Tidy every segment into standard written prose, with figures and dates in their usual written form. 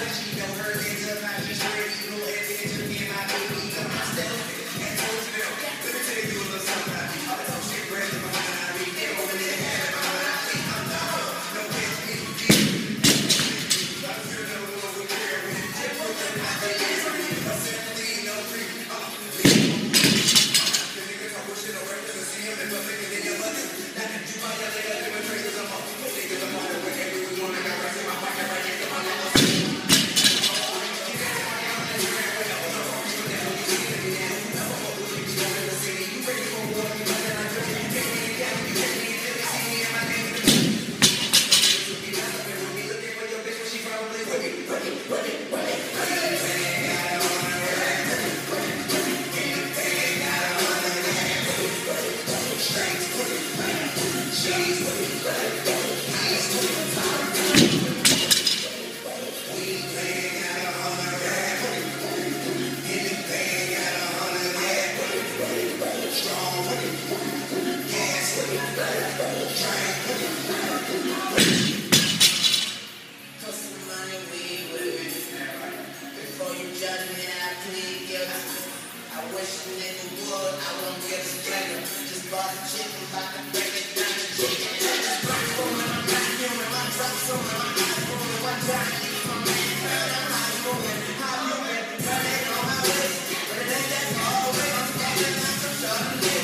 Before you judge me, I plead guilty. I wish a nigga would, I won't get a stranger. Just bought a chicken, about to break it down to chicken. Just rock for me, I'm not human, my truck's on me, I'm not moving. One time, keep my man, girl, I'm not moving. How you been? Girl, ain't on my way. But it ain't that far away, I'm standing like some short nigga.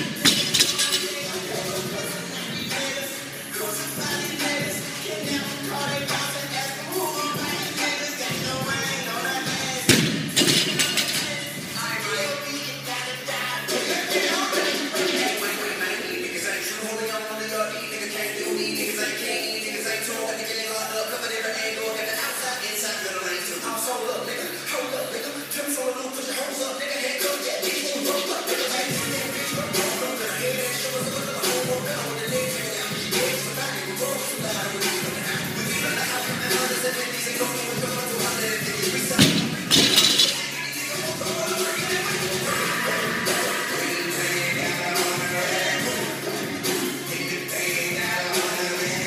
Crucify these niggas, get down, call they boss and ask them who gon' pay these niggas. Ain't no rain on that man.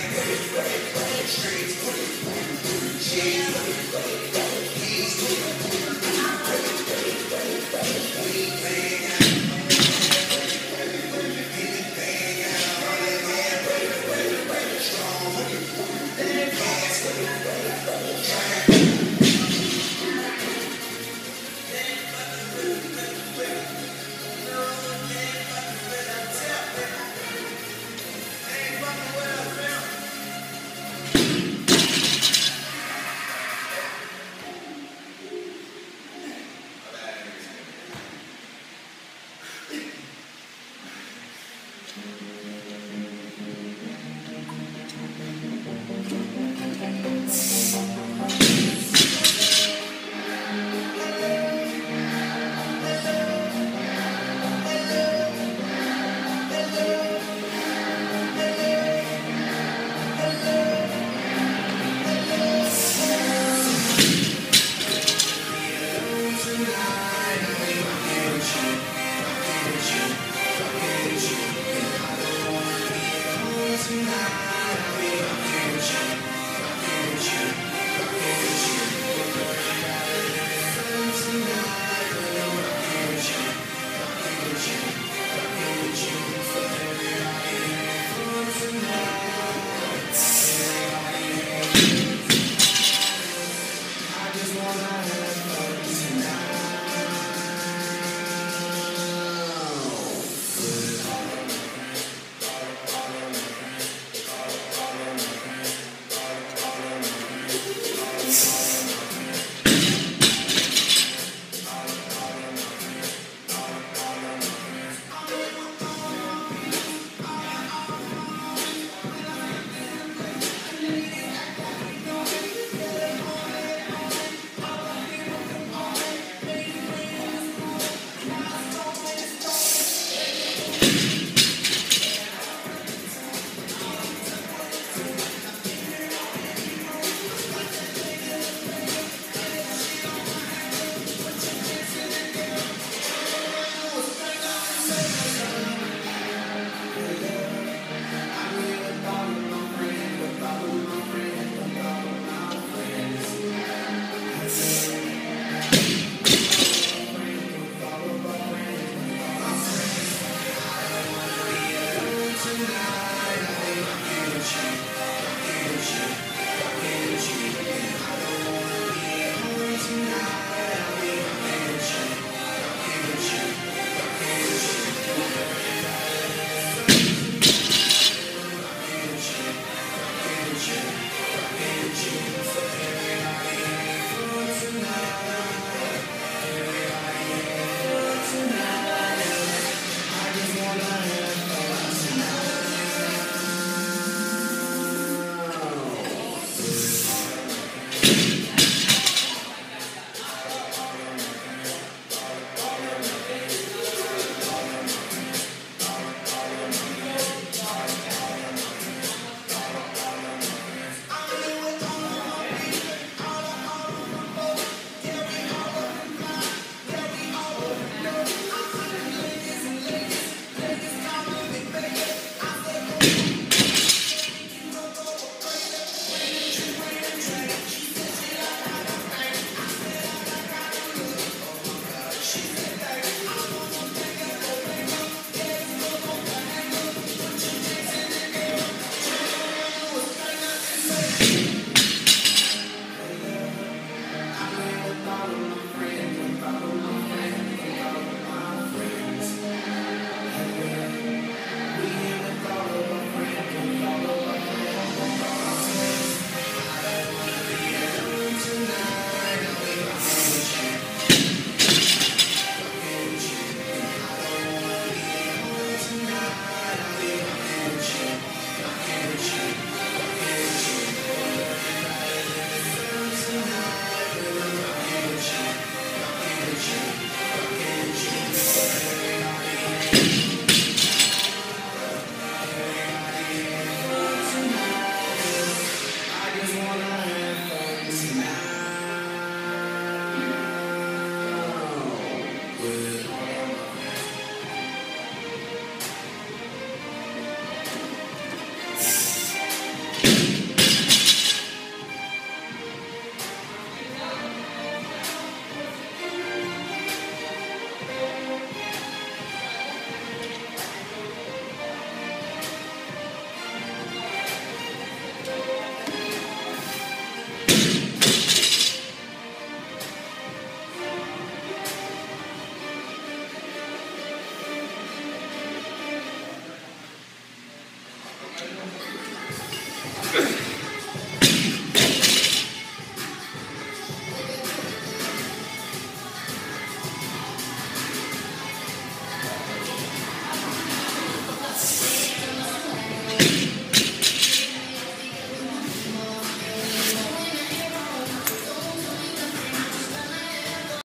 She's